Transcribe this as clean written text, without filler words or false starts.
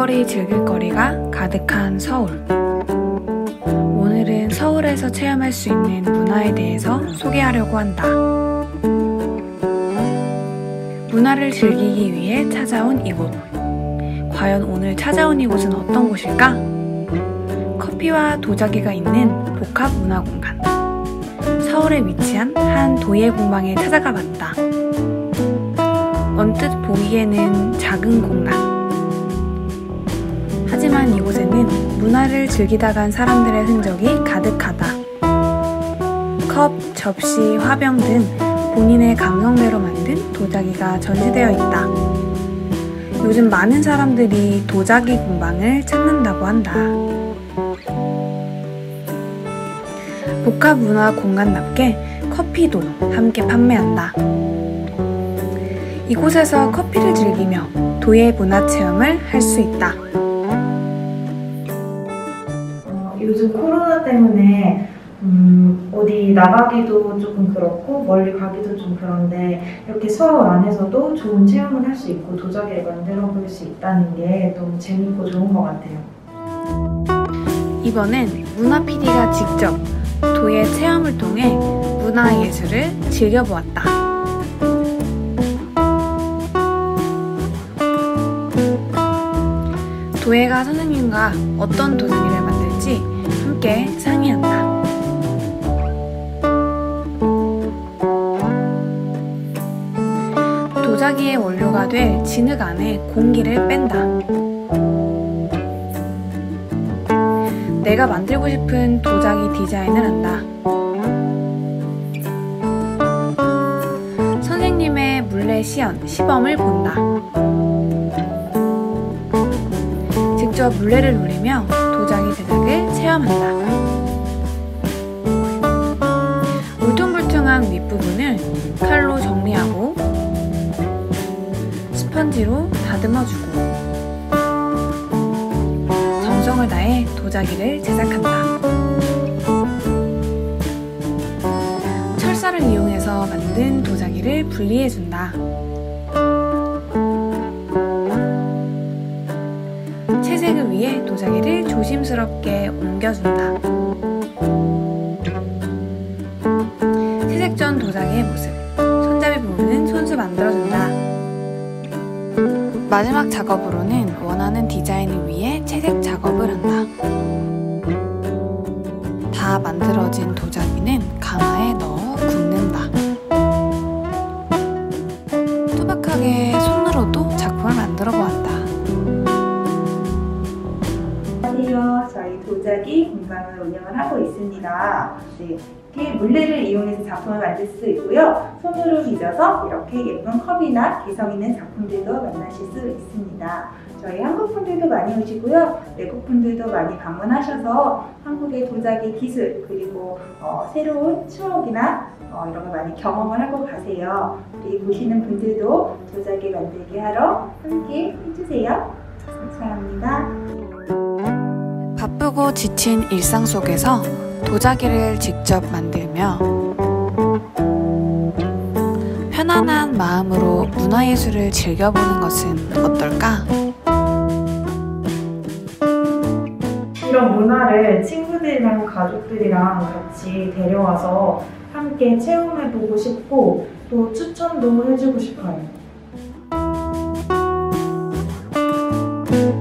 볼거리, 즐길거리가 가득한 서울. 오늘은 서울에서 체험할 수 있는 문화에 대해서 소개하려고 한다. 문화를 즐기기 위해 찾아온 이곳. 과연 오늘 찾아온 이곳은 어떤 곳일까? 커피와 도자기가 있는 복합문화공간. 서울에 위치한 한 도예공방에 찾아가 봤다. 언뜻 보기에는 작은 공간. 하지만 이곳에는 문화를 즐기다 간 사람들의 흔적이 가득하다. 컵, 접시, 화병 등 본인의 감성대로 만든 도자기가 전시되어 있다. 요즘 많은 사람들이 도자기 공방을 찾는다고 한다. 복합문화 공간답게 커피도 함께 판매한다. 이곳에서 커피를 즐기며 도예 문화 체험을 할 수 있다. 요즘 코로나 때문에 어디 나가기도 조금 그렇고 멀리 가기도 좀 그런데 이렇게 서울 안에서도 좋은 체험을 할 수 있고 도자기를 만들어 볼 수 있다는 게 너무 재밌고 좋은 것 같아요. 이번엔 문화 PD가 직접 도예 체험을 통해 문화예술을 즐겨보았다. 도예가 선생님과 어떤 도자기를 만들지 함께 상의한다. 도자기의 원료가 될 진흙 안에 공기를 뺀다. 내가 만들고 싶은 도자기 디자인을 한다. 선생님의 물레 시범을 본다. 직접 물레를 누리며 도자기 제작을 체험한다. 울퉁불퉁한 윗부분을 칼로 정리하고 스펀지로 다듬어주고 정성을 다해 도자기를 제작한다. 철사를 이용해서 만든 도자기를 분리해준다. 채색을 위해 도자기를 조심스럽게 옮겨준다. 채색 전 도자기의 모습, 손잡이 부분은 손수 만들어준다. 마지막 작업으로는 원하는 디자인을 위해 채색 작업을 한다. 다 만들어진 도자기는 가마에 넣어 굽는다. 투박하게 손으로도 작품을 만들어 보았다. 안녕하세요. 저희 도자기 공방을 운영을 하고 있습니다. 네, 이렇게 물레를 이용해서 작품을 만들 수 있고요. 손으로 빚어서 이렇게 예쁜 컵이나 개성 있는 작품들도 만나실 수 있습니다. 저희 한국 분들도 많이 오시고요. 외국 분들도 많이 방문하셔서 한국의 도자기 기술 그리고 새로운 추억이나 이런 걸 많이 경험을 하고 가세요. 우리 보시는 분들도 도자기 만들기 하러 함께 해주세요. 감사합니다. 바쁘고 지친 일상 속에서 도자기를 직접 만들며 편안한 마음으로 문화예술을 즐겨보는 것은 어떨까? 이런 문화를 친구들이랑 가족들이랑 같이 데려와서 함께 체험해보고 싶고 또 추천도 해주고 싶어요.